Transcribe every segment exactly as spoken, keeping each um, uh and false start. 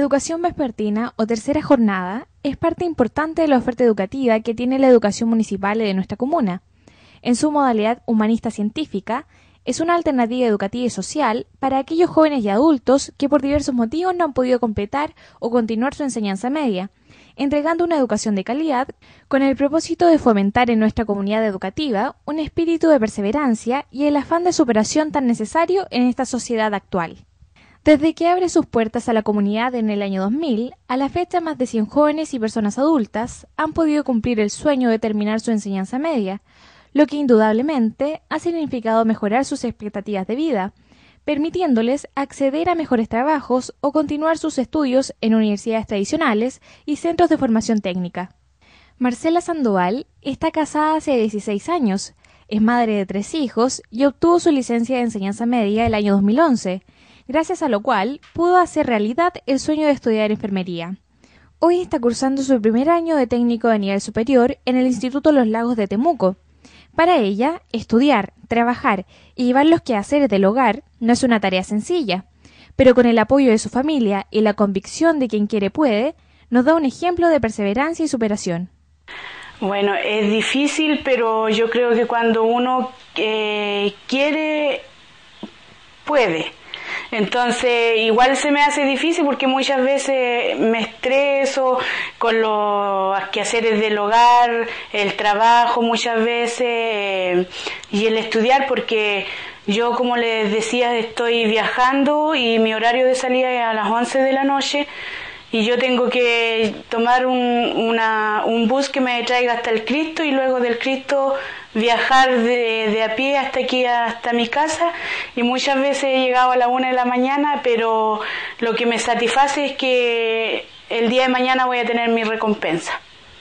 educación vespertina o tercera jornada es parte importante de la oferta educativa que tiene la educación municipal de nuestra comuna. En su modalidad humanista científica, es una alternativa educativa y social para aquellos jóvenes y adultos que por diversos motivos no han podido completar o continuar su enseñanza media, entregando una educación de calidad con el propósito de fomentar en nuestra comunidad educativa un espíritu de perseverancia y el afán de superación tan necesario en esta sociedad actual. Desde que abre sus puertas a la comunidad en el año dos mil, a la fecha más de cien jóvenes y personas adultas han podido cumplir el sueño de terminar su enseñanza media, lo que indudablemente ha significado mejorar sus expectativas de vida, permitiéndoles acceder a mejores trabajos o continuar sus estudios en universidades tradicionales y centros de formación técnica. Marcela Sandoval está casada hace dieciséis años, es madre de tres hijos y obtuvo su licencia de enseñanza media el año dos mil once, gracias a lo cual pudo hacer realidad el sueño de estudiar enfermería. Hoy está cursando su primer año de técnico de nivel superior en el Instituto Los Lagos de Temuco. Para ella, estudiar, trabajar y llevar los quehaceres del hogar no es una tarea sencilla, pero con el apoyo de su familia y la convicción de quien quiere puede, nos da un ejemplo de perseverancia y superación. Bueno, es difícil, pero yo creo que cuando uno eh, quiere, puede. Entonces, igual se me hace difícil porque muchas veces me estreso con los quehaceres del hogar, el trabajo muchas veces eh, y el estudiar, porque yo, como les decía, estoy viajando y mi horario de salida es a las once de la noche y yo tengo que tomar un, una, un bus que me traiga hasta el Cristo y luego del Cristo viajar de, de a pie hasta aquí, hasta mi casa, y muchas veces he llegado a la una de la mañana, pero lo que me satisface es que el día de mañana voy a tener mi recompensa.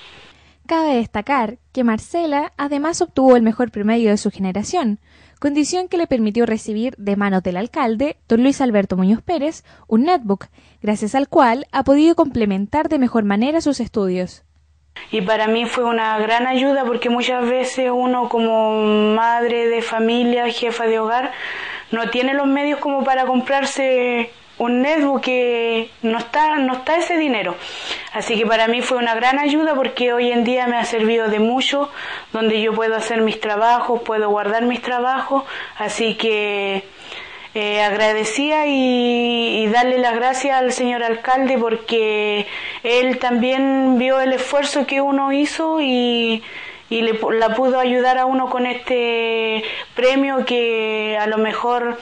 Cabe destacar que Marcela además obtuvo el mejor promedio de su generación, condición que le permitió recibir de manos del alcalde, don Luis Alberto Muñoz Pérez, un netbook, gracias al cual ha podido complementar de mejor manera sus estudios. Y para mí fue una gran ayuda porque muchas veces uno, como madre de familia, jefa de hogar, no tiene los medios como para comprarse un netbook, que no está, no está ese dinero. Así que para mí fue una gran ayuda porque hoy en día me ha servido de mucho, donde yo puedo hacer mis trabajos, puedo guardar mis trabajos, así que eh, agradecía y, y darle las gracias al señor alcalde porque él también vio el esfuerzo que uno hizo y, y le, la pudo ayudar a uno con este premio que a lo mejor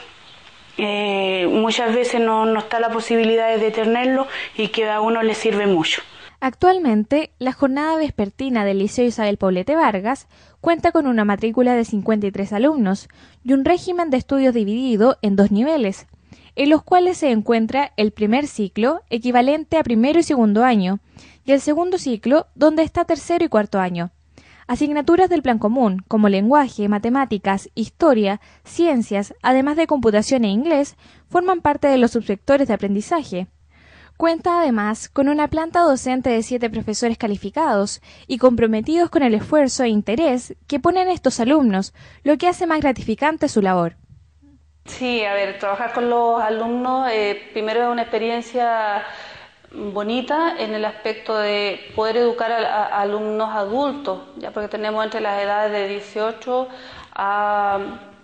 Eh, muchas veces no, no está la posibilidad de tenerlo y que a uno le sirve mucho. Actualmente, la jornada vespertina del Liceo Isabel Poblete Vargas cuenta con una matrícula de cincuenta y tres alumnos y un régimen de estudios dividido en dos niveles, en los cuales se encuentra el primer ciclo, equivalente a primero y segundo año, y el segundo ciclo, donde está tercero y cuarto año. Asignaturas del plan común, como lenguaje, matemáticas, historia, ciencias, además de computación e inglés, forman parte de los subsectores de aprendizaje. Cuenta además con una planta docente de siete profesores calificados y comprometidos con el esfuerzo e interés que ponen estos alumnos, lo que hace más gratificante su labor. Sí, a ver, trabajar con los alumnos eh, primero es una experiencia bonita en el aspecto de poder educar a, a alumnos adultos, ya porque tenemos entre las edades de dieciocho a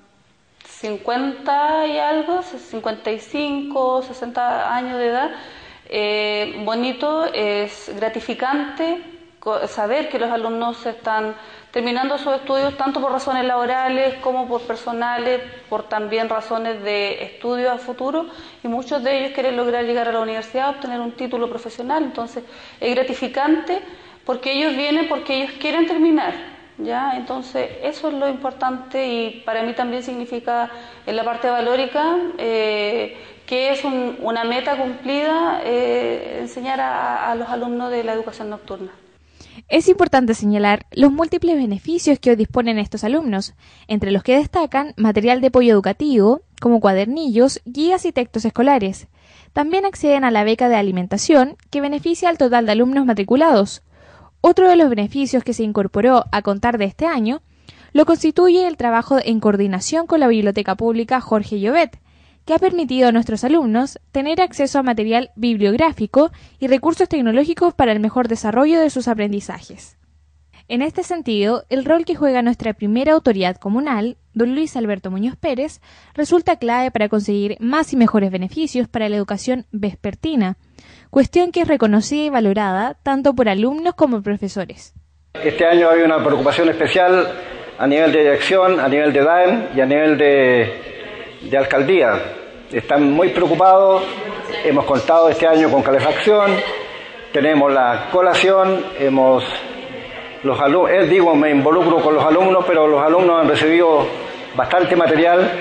cincuenta y algo, cincuenta y cinco, sesenta años de edad. Eh, bonito, es gratificante saber que los alumnos se están terminando sus estudios tanto por razones laborales como por personales, por también razones de estudio a futuro, y muchos de ellos quieren lograr llegar a la universidad, obtener un título profesional. Entonces es gratificante porque ellos vienen porque ellos quieren terminar, ¿ya? Entonces eso es lo importante, y para mí también significa en la parte valórica eh, que es un, una meta cumplida eh, enseñar a, a los alumnos de la educación nocturna. Es importante señalar los múltiples beneficios que hoy disponen estos alumnos, entre los que destacan material de apoyo educativo, como cuadernillos, guías y textos escolares. También acceden a la beca de alimentación, que beneficia al total de alumnos matriculados. Otro de los beneficios que se incorporó a contar de este año lo constituye el trabajo en coordinación con la Biblioteca Pública Jorge Llobet, que ha permitido a nuestros alumnos tener acceso a material bibliográfico y recursos tecnológicos para el mejor desarrollo de sus aprendizajes. En este sentido, el rol que juega nuestra primera autoridad comunal, don Luis Alberto Muñoz Pérez, resulta clave para conseguir más y mejores beneficios para la educación vespertina, cuestión que es reconocida y valorada tanto por alumnos como profesores. Este año hay una preocupación especial a nivel de dirección, a nivel de D A E M y a nivel de, de alcaldía. Están muy preocupados, hemos contado este año con calefacción, tenemos la colación, hemos... Los alumnos, eh, digo, me involucro con los alumnos, pero los alumnos han recibido bastante material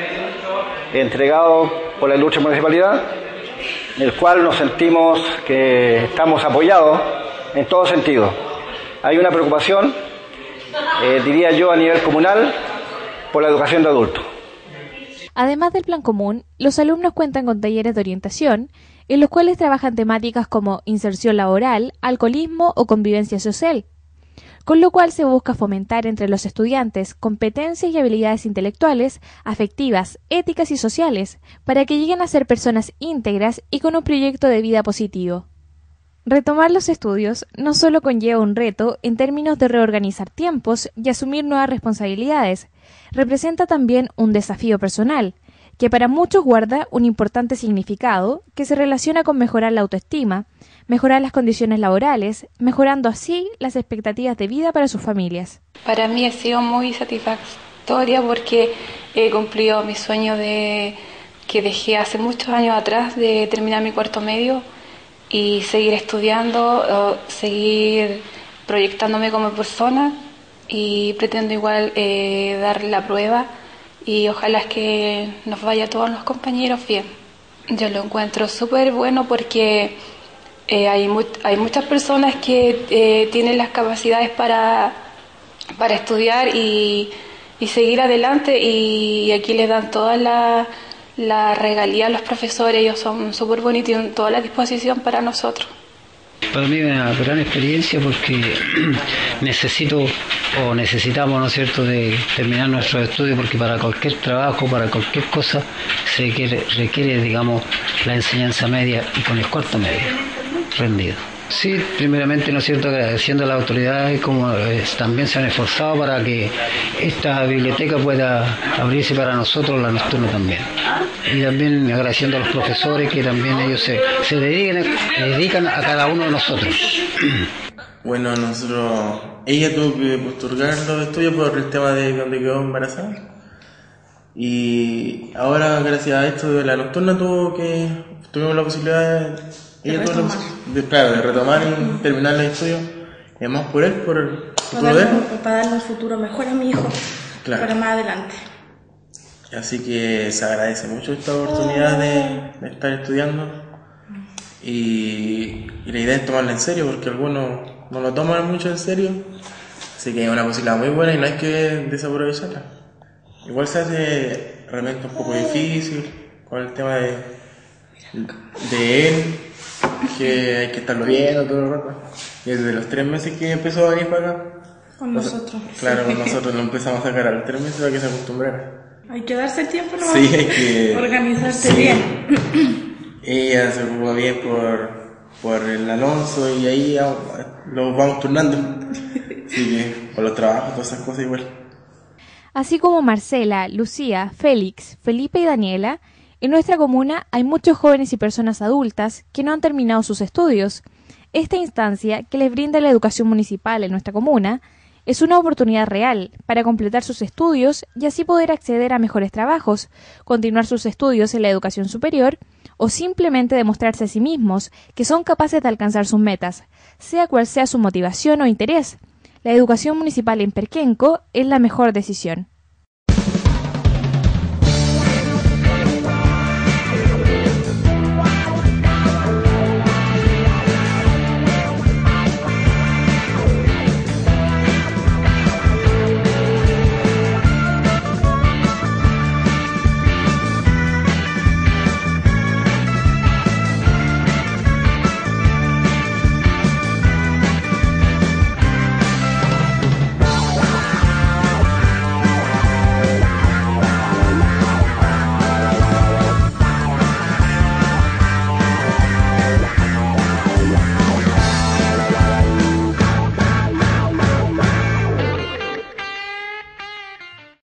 entregado por la ilustre municipalidad, el cual nos sentimos que estamos apoyados en todo sentido. Hay una preocupación, eh, diría yo, a nivel comunal por la educación de adultos. Además del plan común, los alumnos cuentan con talleres de orientación, en los cuales trabajan temáticas como inserción laboral, alcoholismo o convivencia social, con lo cual se busca fomentar entre los estudiantes competencias y habilidades intelectuales, afectivas, éticas y sociales, para que lleguen a ser personas íntegras y con un proyecto de vida positivo. Retomar los estudios no solo conlleva un reto en términos de reorganizar tiempos y asumir nuevas responsabilidades, representa también un desafío personal, que para muchos guarda un importante significado que se relaciona con mejorar la autoestima, mejorar las condiciones laborales, mejorando así las expectativas de vida para sus familias. Para mí ha sido muy satisfactoria porque he cumplido mi sueño de que dejé hace muchos años atrás de terminar mi cuarto medio y seguir estudiando, seguir proyectándome como persona, y pretendo igual eh, dar la prueba y ojalá que nos vaya a todos los compañeros bien. Yo lo encuentro súper bueno porque eh, hay, mu- hay muchas personas que eh, tienen las capacidades para, para estudiar y, y seguir adelante, y aquí les dan toda la, la regalía a los profesores. Ellos son súper bonitos y tienen toda la disposición para nosotros. Para mí es una gran experiencia porque necesito o necesitamos, ¿no es cierto?, de terminar nuestros estudios, porque para cualquier trabajo, para cualquier cosa, se requiere, requiere, digamos, la enseñanza media y con el cuarto medio rendido. Sí, primeramente, ¿no es cierto?, agradeciendo a las autoridades como eh, también se han esforzado para que esta biblioteca pueda abrirse para nosotros, la nocturna también. Y también agradeciendo a los profesores que también ellos se, se dedican, dedican a cada uno de nosotros. Bueno, nosotros, ella tuvo que postergar los estudios por el tema de donde quedó embarazada. Y ahora, gracias a esto de la nocturna, tuvo que, tuvimos la posibilidad de, ella tuvo la posibilidad de, claro, de retomar y terminar los estudios. Y además por él, por el futuro de él. Para darle un futuro mejor a mi hijo, claro, para más adelante. Así que se agradece mucho esta oportunidad de, de estar estudiando. Y, y la idea es tomarla en serio, porque algunos no lo toman mucho en serio. Así que es una posibilidad muy buena y no hay que desaprovecharla. Igual se hace realmente un poco difícil con el tema de, de él, que hay que estarlo viendo todo el rato. Y desde los tres meses que empezó a venir para acá, con o sea, nosotros. claro, Sí. con nosotros lo empezamos a sacar a los tres meses para que se acostumbrara. Hay que darse el tiempo, ¿no? Sí, hay que organizarse sí. bien. Ella se ocupó bien por, por el Alonso y ahí ya lo vamos turnando. Así que con los trabajos, todas esas cosas igual. Así como Marcela, Lucía, Félix, Felipe y Daniela, en nuestra comuna hay muchos jóvenes y personas adultas que no han terminado sus estudios. Esta instancia que les brinda la educación municipal en nuestra comuna es una oportunidad real para completar sus estudios y así poder acceder a mejores trabajos, continuar sus estudios en la educación superior o simplemente demostrarse a sí mismos que son capaces de alcanzar sus metas, sea cual sea su motivación o interés. La educación municipal en Perquenco es la mejor decisión.